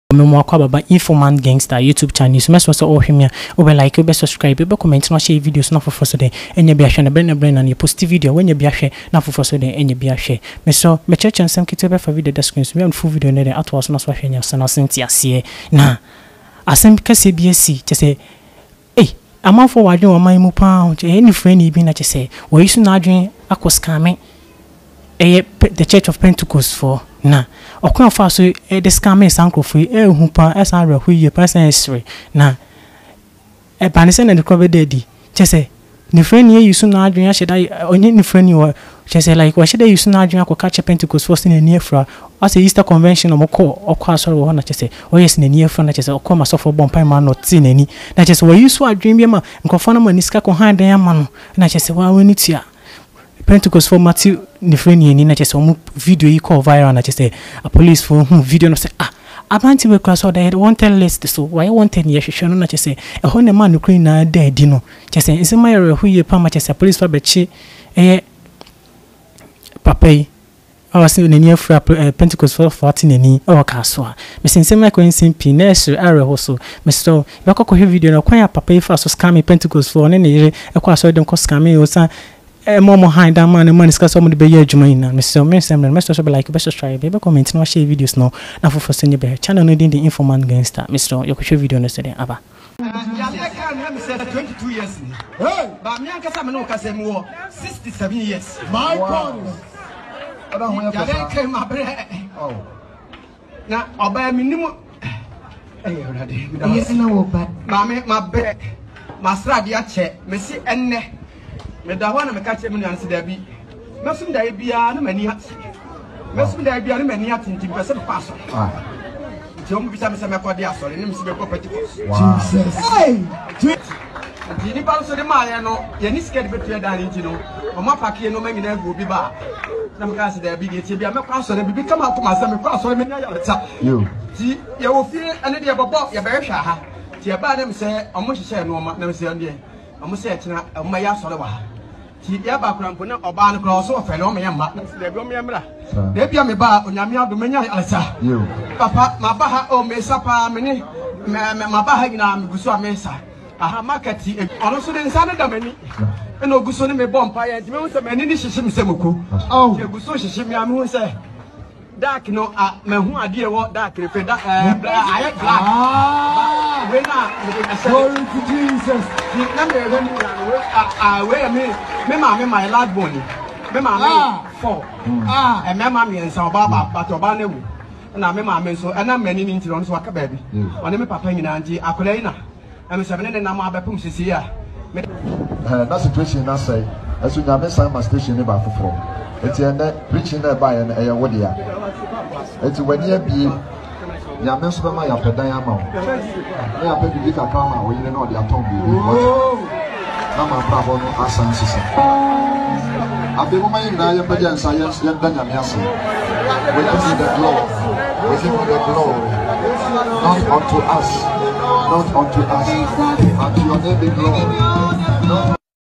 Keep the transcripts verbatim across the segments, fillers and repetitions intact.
Memo Baba Informant Gangster YouTube channel. So mess all him here. Over like, over subscribe, over comment, no share videos, no for first day. And you be a share, brain brain and you post video when you be a share, now for first day, and you be a share. Me so me church and some kitabe for video screen. So we have full video there. At was not watching your son or Cynthia see. Nah, I send because C B S C just say, hey, I'm out for watching on my mo pound. Any friend you been at just say, well you soon not doing a course coming. Eh, the Church of Pentecoast for na okwa fa so e de scam is uncle free e hu pa Asare hu ye person history na e ba ne se na de kobe dedi che se ne friend ye yusu na adwen ahye da onye ne friend you che se like wa hye da yusu na adwen akwa Church Pentecoast for sin ani afra as a Easter convention omko okwa Asare wo na che se o yes na ni afra na che se okwa masofo bon pan man not tin ani na che se wa yusu adwen bi ma nkofo na ma ni sika ko han dan ama no na che se wa wani tia Pentecoast for Matthew the friend ye na just some video you call viral na just say a police for video no say ah abantu we cross or they want tell list so why want ten years show no na just say e ho na man no queen na dead no just say is my hu ye pa ma just say police for bechi eh papa yi I was in the near Pentecoast for fourteen and or Kasoa. Miss Sema Quincy P. Nursery area also. Mister Bako video no quite papa for so scammy Pentecoast for any a quite so don't cost scammy or some. Momo high that man and man is some of the year Jumaina. Mister Mister Mister like best try baby comment no share videos no now for first in your channel no the informant gangster. Mister you could show video yesterday aba. twenty-two years. Hey, but me anka some no kase mo sixty-seven years. My God. Oda ho ya came my bread. Oh. Na oba minimum eh already. Yes na wo ba. Ma me my bread. My stradi a che. Me si enne me da wana me catch me nyanse da bi mesum da bia na mani hat mesum da bia na mani hat ntim pese pass ah jom bisa me se me kodi asore ni me se be ko Pentecoast Jesus hey di ni ba so de ma ye no ye ni scared betu ya dan nti no o ma pake no ma nyina go bi ba na me ka se da bi de tie bia me kwa asore bi kama to ma se me kwa asore me nya ya ta yo ti ye wo fi ane de bobo ye be hwa ha ti ba na me se o mo hye no ma na me se ande o mo se kina o ma ya asore wa ti ya ba krampo na oba no kro so ofe no me yamma na se bi o me yamra de bia me ba onyame ado me nya alata yo papa ma ba ha o me sapa me ni ma ba ha gina me guso amesa aha market ono so de nsa na da mani e no guso ni me bompa ya ti me hu se mani ni hihye me se moko oh ti guso hihye me am hu se dark no a me hu ade e wo dark refe da eh aye black ah we na glory to Jesus ni na me we ni we ah we me me ma me my last born me ma me four ah e me ma me nsa oba ba but oba na wu na me ma me so e na mani ni ntiro no so aka ba bi one me papa nyina nti akola yi na am seven ne na ma ba pum sisi ya eh that situation na say aso nya me sign my station ne ba foforo eti ene preaching na ba ya na e wo dia eti wani abi nya me so ba ma ya pedan ama wo na ya pe bi ka ka ma wo yire na o dia ton bi na ma pra bo no asan sisi abi mo ma yin na ya pedan sa ya ya da nya me ase we give you the glory we give you the glory not unto us not unto us unto your name be glory.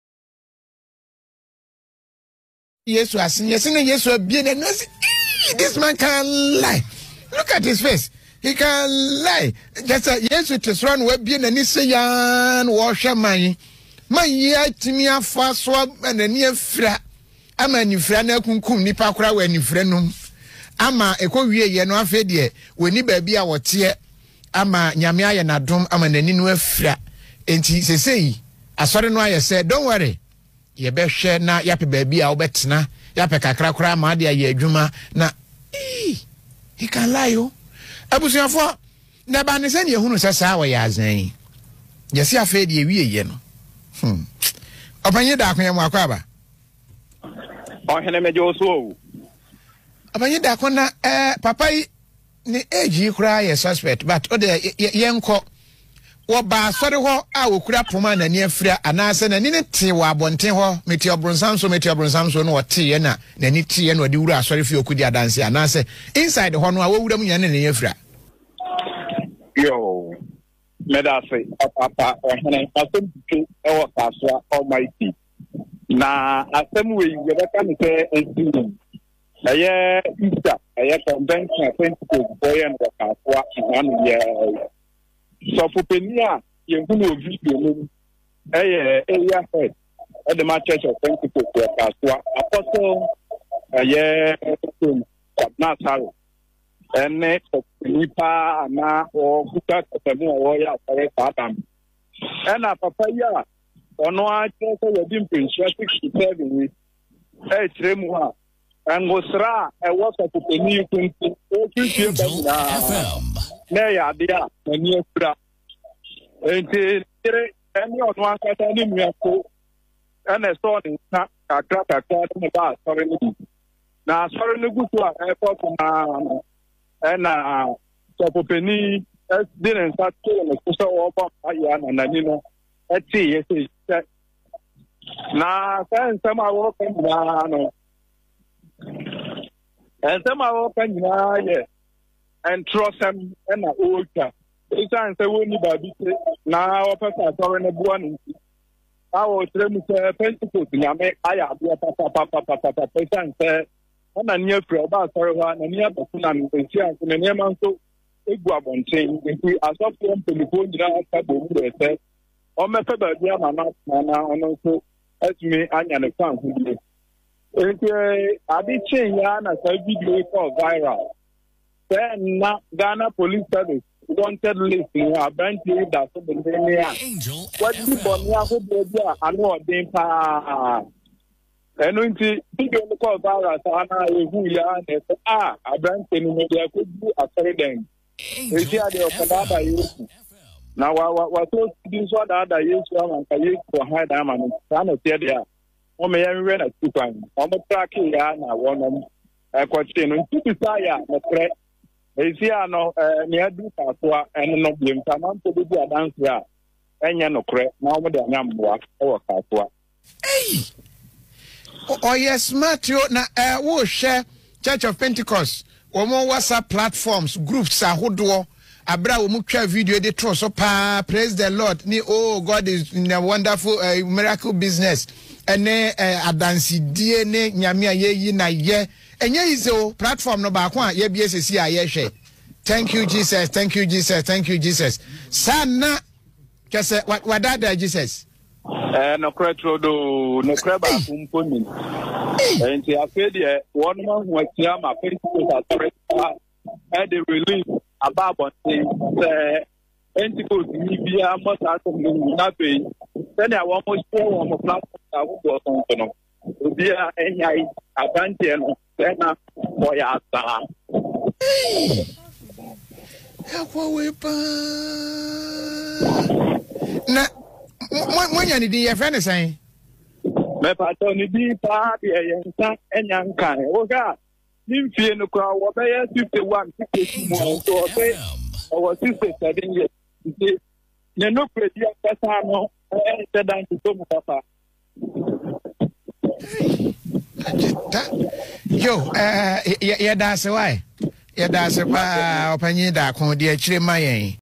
Yes, was yes, and yes, be this man can lie. Look at his face. He can lie. Just a yes, it is run web being an Isayan washer money. My year to me a fast swab and a near fra. I'm a new friend, cum nipa cry when you friend. Ama a co ye no affair, when you baby our tear. Ama Yamia and Adum, I'm an aninu fra. And he say, I saw no I said, don't worry. Ye be share na yape baby a obet na yape kakra kra ma de ye adwuma na eh he can lie o abusuafo na ba ne se ne hunu sesa wa ya azan ye se afa de wie ye no hm opanye da akon mu akwa ba o hene meje oso o opanye da akon na eh papa ni age kra ye suspect but o de ye enko wo ba sori ho a wo kura poma na ni afira anase na ni ne te wa abonten ho meti obronsam so meti obronsam so no wote ye na na ni te ye no de wura asori fi okudi adanse anase inside ho no a wo wura mu nya ne ne afira yo medase papa ohene asem tu e wo Kasoa almighty na asem we we be kan say entin Aye, Easter, aye, convention, Pentecoast, boy, and the Kasoa, and yeah. So for Penia, you will video, aye, area head at the Church of Pentecoast, Kasoa, Apostle, aye, Asare, and next of Nipa, Naa, or Kuta, Kasoa, Oyerepa, and a papaya, or no, I just have been interested to seven weeks. Hey, Tremua. And was ra a was a penny twenty F M. Nay, idea, and near Fra. And any on one cat any miracle, and a sword in a crack a cat in the bar, sorry. Now, sorry, no good to a airport and a so penny didn't start killing a sister or Ayan and Anino. Let's see, yes, now, some are walking down. And some are open, yeah, and trust them and a old car. Sometimes they won't be now. Papa, sorry, a one. I was trying to say, Pentecoast, I make I have your papa, papa, papa, papa, and say, I'm a near for about sorry one, and near the Sunan, and chance in the name of so it go up on chain. If we are soft to the phone, I said, or my father, dear, my mouth, and also as me, I am a fan. I did change Yana video for viral. Then Ghana Police Service wanted listening. I bent you that the what people Yahoo I know they pa. And when the video called viral, Sana who ya and ah, I bent in media could do a certain. They hear the Okada use. Now, what was this one that I used to use for high diamond? Sana said there. O me yan we na tupan o mo track ya na wonom e kwachi no ntutu ya na pre e si ano eh ne adu Kasoa en no biem ta man to bi dance ya enye no kre na o mo de anyamboa e wo Kasoa eh o yes smart yo na eh wo share Church of Pentecoast o mo WhatsApp platforms groups ahodo abra wo mu twa video de tro so pa praise the Lord ni oh God is in a wonderful uh, miracle business ene adansi die ne nyame ayeyi na ye enye izo platform no ba kwa ye bie sesi aye hwe thank you Jesus thank you Jesus thank you Jesus sana kese wadada Jesus eh no kretro do no kreba kumponi enti afedie won ma hu atia ma Pentecoast Asare e de release about say Pentecoast ni bia mo sa so ni na be then I want to share one more platform I will go on to no bia enyai abante no then na for ya sa Oyerepa na mwanya ni di ye friend say me pato ni di pa de yensa enyanka o ga nimfie no kwa wo be fifty-one sixty-two so be our sixty-seven years ne no predi akasa no e Cheddar to mo papa yo eh ya da se why ya da se pa opanyi da kon de akire mayen